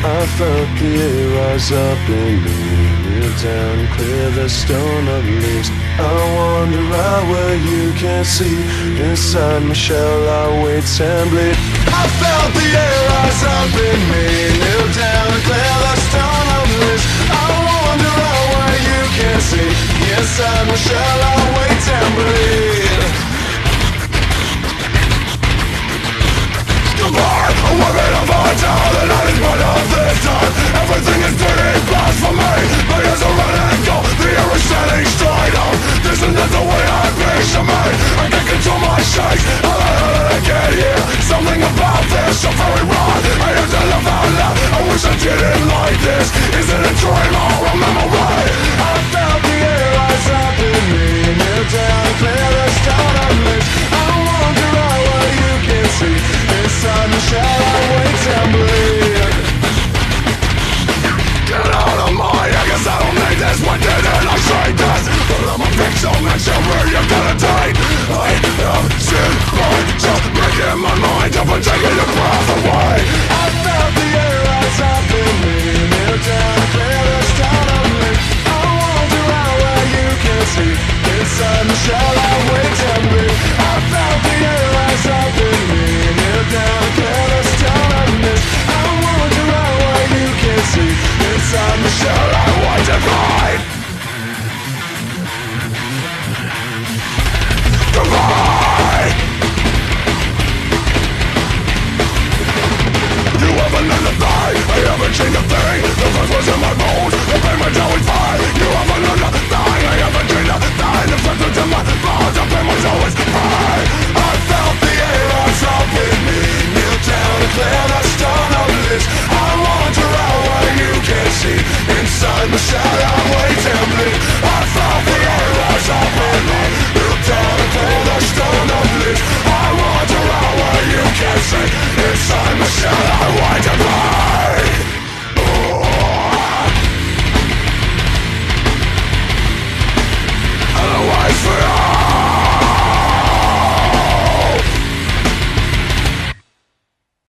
I felt the air rise up in me, kneel down and clear the stone of leaves. I wander out where you can't see, inside my shell I wait and bleed. I felt the air rise up in me, kneel down and clear the stone of leaves. I wander out where you can't see, inside my shell I wait and bleed. Goodbye, a weapon of our town, the night is part of this time. Everything is pretty bad for me. My ears are running cold, the air is standing straight up. This is not the way I picture me. I can't control my shakes. How the hell did I get here? Something about this so very wrong. I have to live out loud. I wish I didn't like this. Is it a dream or a memory? I felt the air rise up in me, kneel down, clear the stone of leaves. I wander out where you can see, inside the shell I wait and bleed. Get out of my, I guess I don't need this. When didn't I say this? But I'm a pixel mention where you're gonna die. I am sin by just breaking my mind up and taking the breath away. I felt the air rise up in me, kneel down, clear the stone of me. I wander out where you can see, inside the shell I wait and bleed. I felt the air rise up in me, kneel down, clear the stone of me. I wander out where you can see, inside the shell I wait and bleed. Goodbye. You haven't done a thing, I haven't changed a thing. The first was in my bones, the payment always fine. You haven't done a thing, I haven't changed a thing. The first was in my bones, the payment's always fine. I felt the air rise up in me, kneel down and clear the stone of leaves. I wander out where you can see, inside my shadow wait and bleed. I felt the air rise up in me, kneel down and clear the stone of leaves. I wander out where you can see,